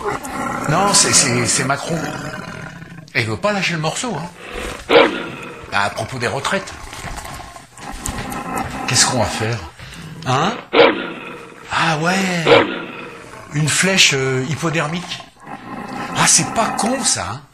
Non, c'est Macron. Et il veut pas lâcher le morceau, hein. À propos des retraites. Qu'est-ce qu'on va faire? Hein? Ah ouais. Une flèche hypodermique. Ah, c'est pas con, ça, hein.